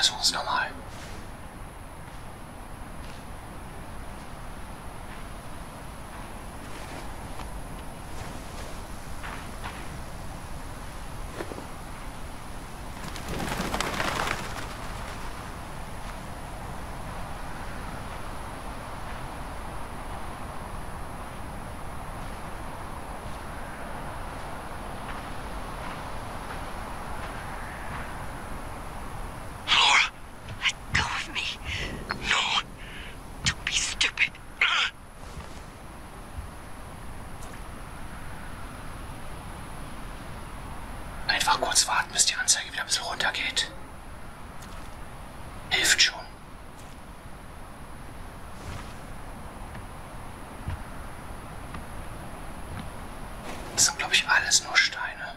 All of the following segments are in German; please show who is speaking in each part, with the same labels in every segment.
Speaker 1: versuchen es nochmal. Einfach kurz warten, bis die Anzeige wieder ein bisschen runtergeht. Hilft schon. Das sind, glaube ich, alles nur Steine.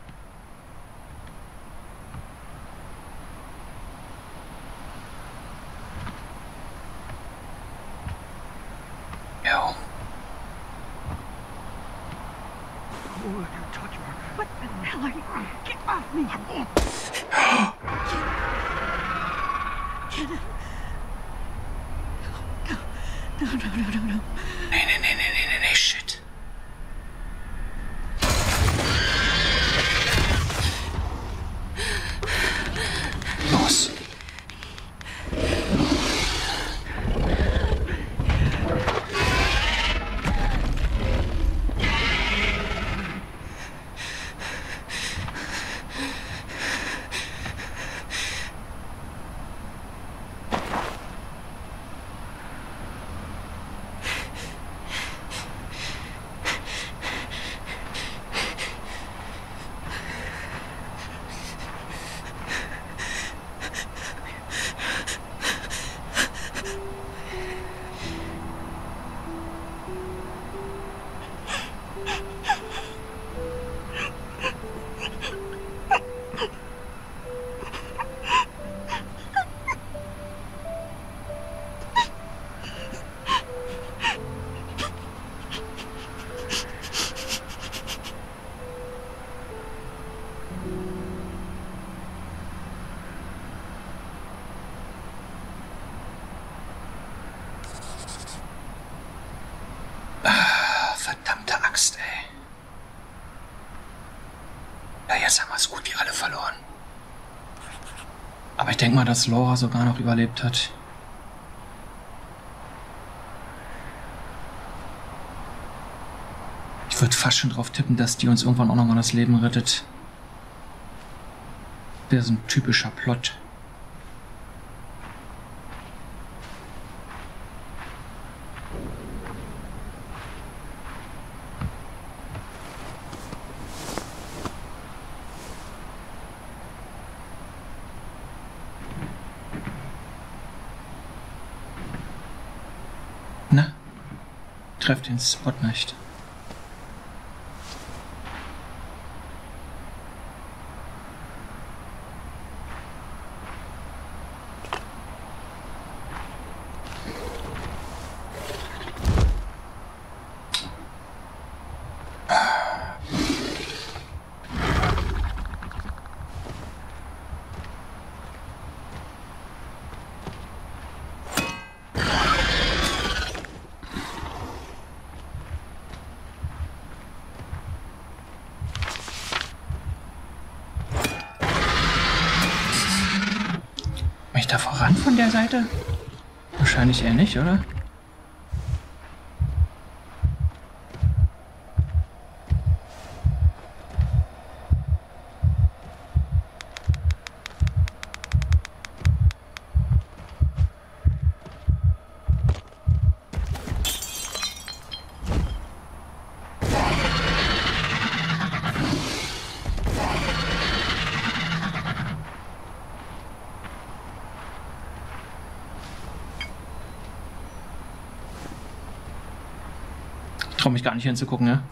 Speaker 1: Jo.
Speaker 2: What the hell are you? Get off me! Jenna. No.
Speaker 1: Nee, shit. Los. Verdammte Axt, ey. Ja, jetzt haben wir es gut wie alle verloren. Aber ich denke mal, dass Laura sogar noch überlebt hat. Ich würde fast schon drauf tippen, dass die uns irgendwann auch nochmal das Leben rettet. Wäre so ein typischer Plot. Na? Treff den Spot nicht. Mich da voran von der Seite? Wahrscheinlich eher nicht, oder? Traue mich gar nicht hinzugucken, ja?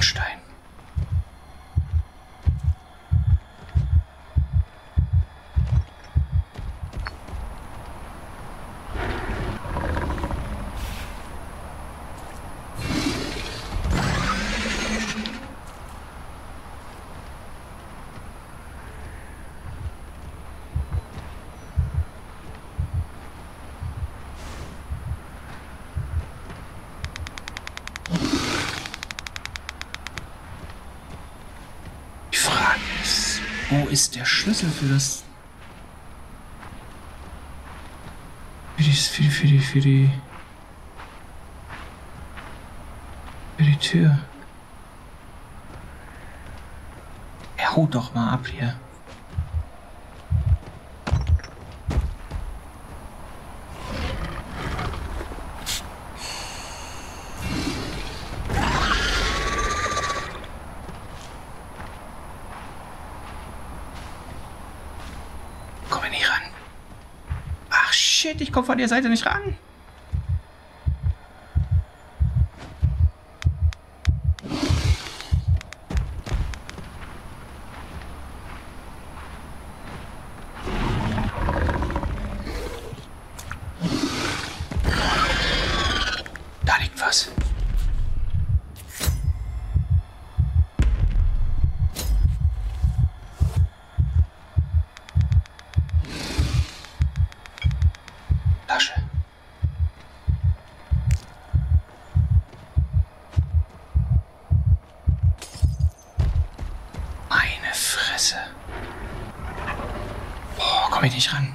Speaker 1: Bordstein. Wo ist der Schlüssel für das? Für die Tür. Er haut doch mal ab hier. Shit, ich komme von der Seite nicht ran. Da liegt was. Meine Fresse. Boah, komm ich nicht ran.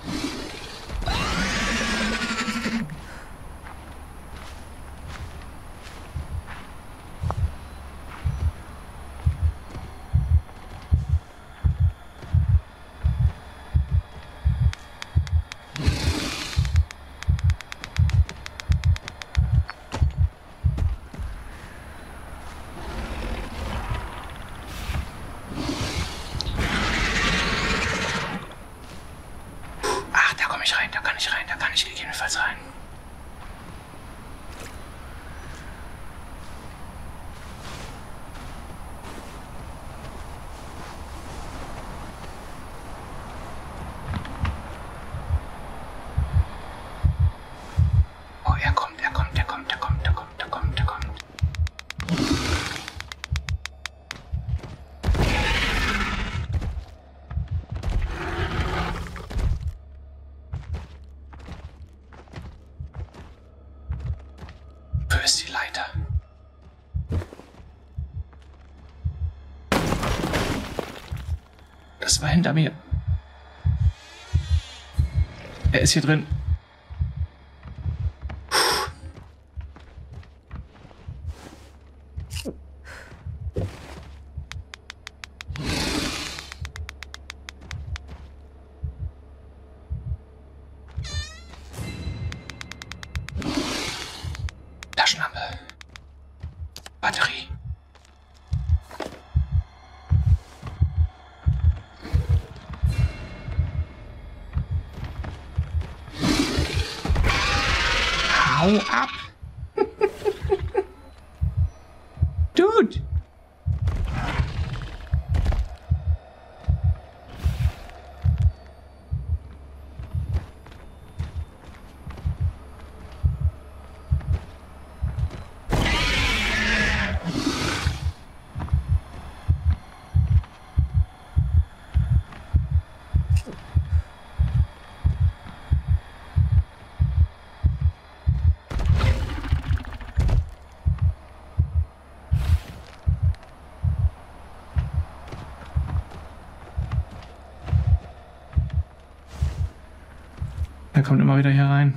Speaker 1: Da kann ich gegebenenfalls rein. Oh, er kommt. Wo ist die Leiter? Das war hinter mir. Er ist hier drin. Taschenlampe. Batterie. Hau ab! Dude! Er kommt immer wieder hier rein.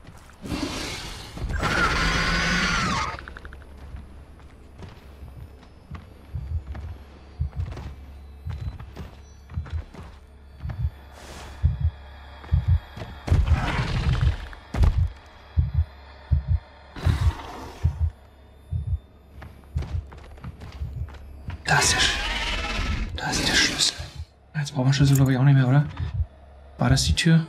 Speaker 1: Da ist der Schlüssel. Jetzt brauchen wir den Schlüssel, glaube ich, auch nicht mehr, oder? War das die Tür?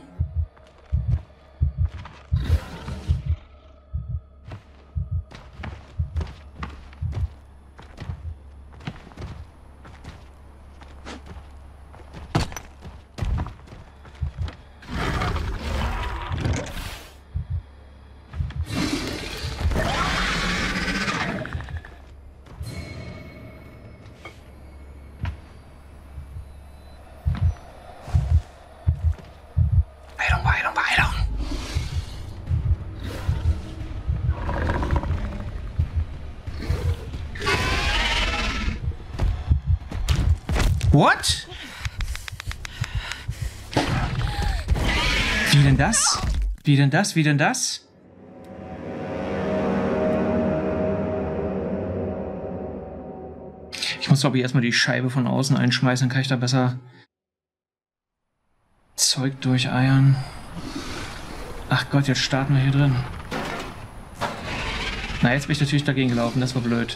Speaker 1: What? Wie denn das? Wie denn das? Wie denn das? Ich muss, glaube ich, erstmal die Scheibe von außen einschmeißen, dann kann ich da besser Zeug durcheiern. Ach Gott, jetzt starten wir hier drin. Na, jetzt bin ich natürlich dagegen gelaufen, das war blöd.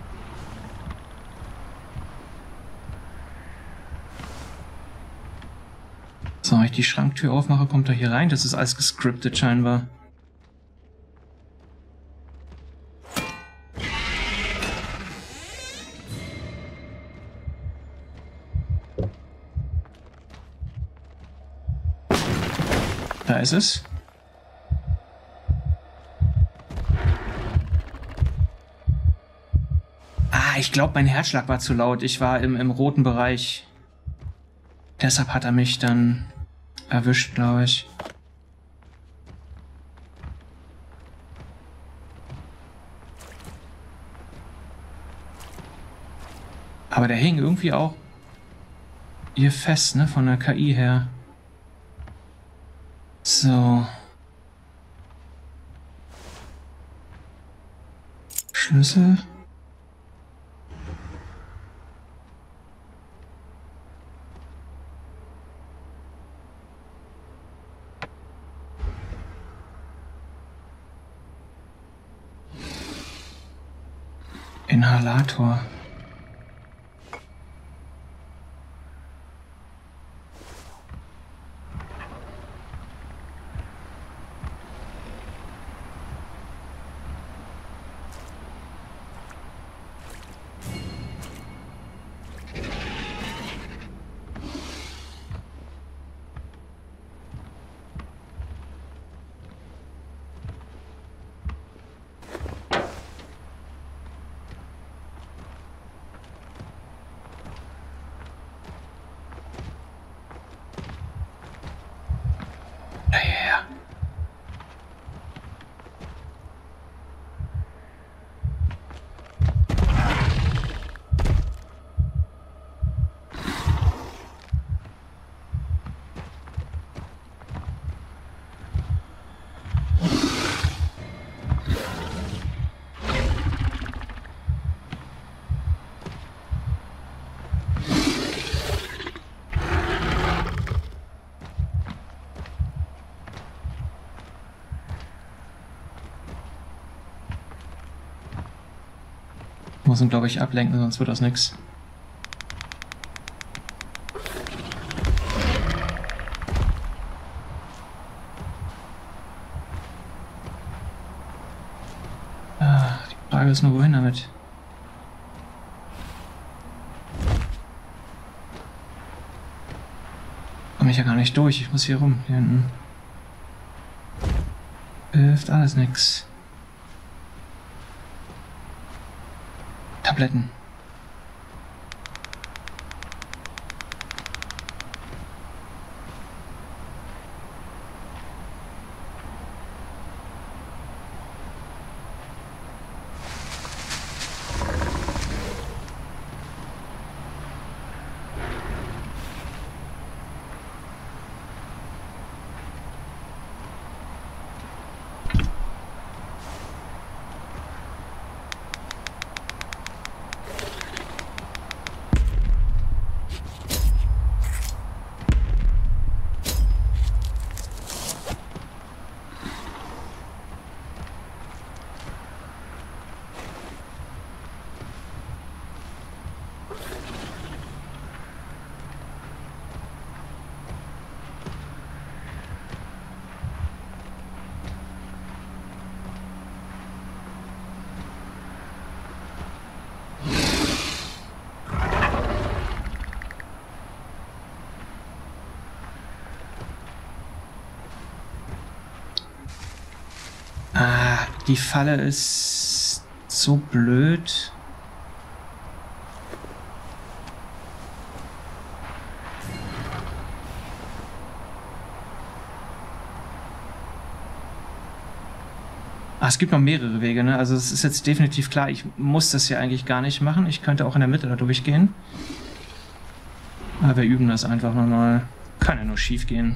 Speaker 1: So, wenn ich die Schranktür aufmache, kommt er hier rein. Das ist alles gescriptet scheinbar. Da ist es. Ah, ich glaube, mein Herzschlag war zu laut. Ich war im roten Bereich. Deshalb hat er mich dann erwischt, glaube ich. Aber der hing irgendwie auch hier fest, ne, von der KI her. So. Schlüssel. Inhalator. Muss ihn, glaube ich, ablenken, sonst wird das nix. Ah, die Frage ist nur, wohin damit? Komme ich ja gar nicht durch, ich muss hier rum, hier hinten. Hilft alles nix. Tabletten. Die Falle ist so blöd. Ah, es gibt noch mehrere Wege, ne? Also es ist jetzt definitiv klar, ich muss das hier eigentlich gar nicht machen. Ich könnte auch in der Mitte da durchgehen. Aber wir üben das einfach nochmal. Kann ja nur schief gehen.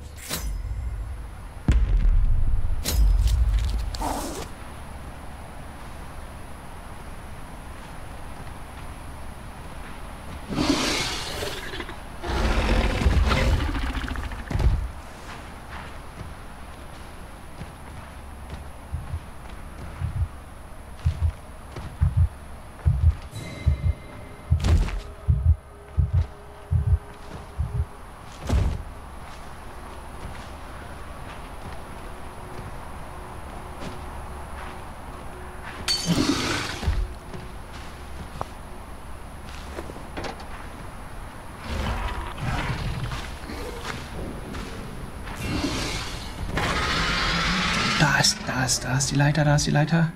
Speaker 1: Da ist die Leiter, da ist die Leiter.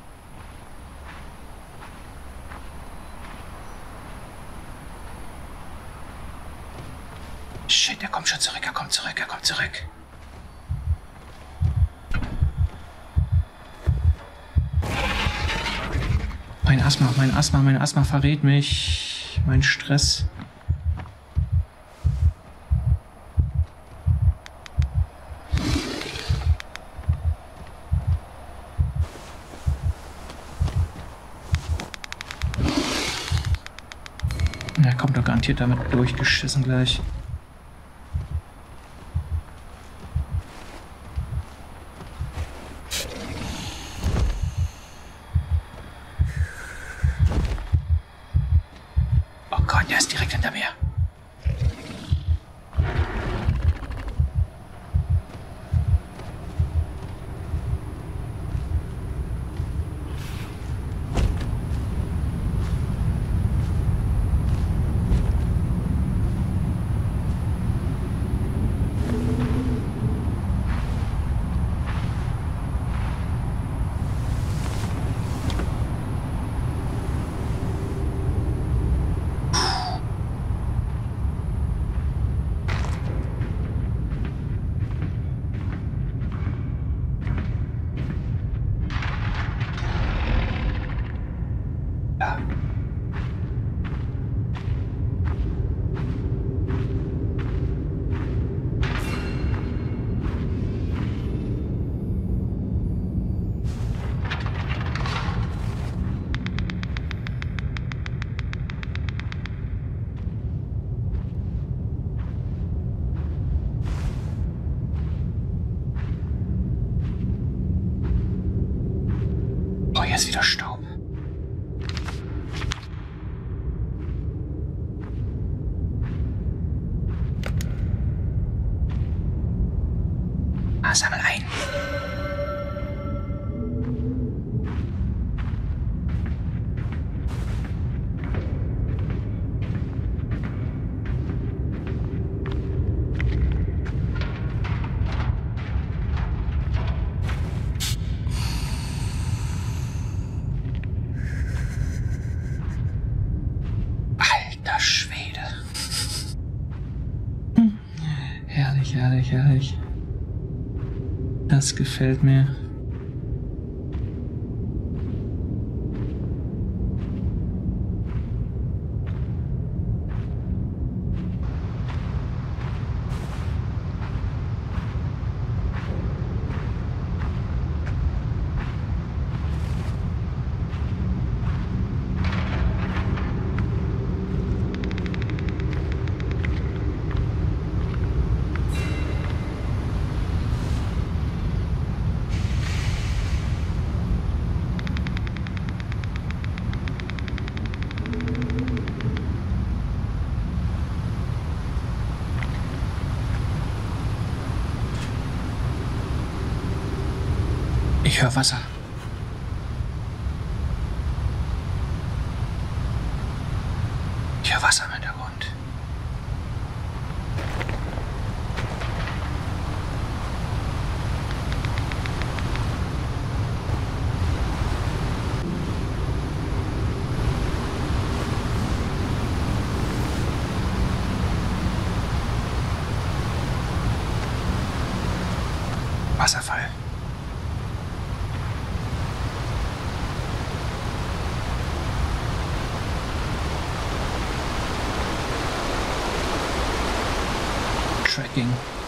Speaker 1: Shit, er kommt schon zurück, er kommt zurück, er kommt zurück. Mein Asthma verrät mich. Mein Stress. Er kommt doch garantiert damit durchgeschissen gleich. Oh Gott, der ist direkt hinter mir. Oh, hier ist wieder Staub. Sammel ein. Alter Schwede. Herrlich, herrlich, herrlich. Das gefällt mir. Ich höre Wasser. Ich höre Wasser im Hintergrund. Wasserfall. Tracking.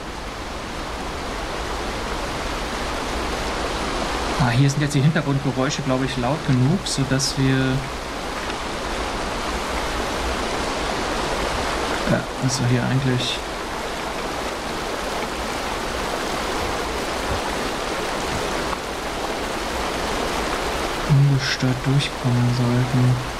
Speaker 1: Ah, hier sind jetzt die Hintergrundgeräusche, glaube ich, laut genug, sodass wir... Ja, also hier eigentlich... ungestört durchkommen sollten.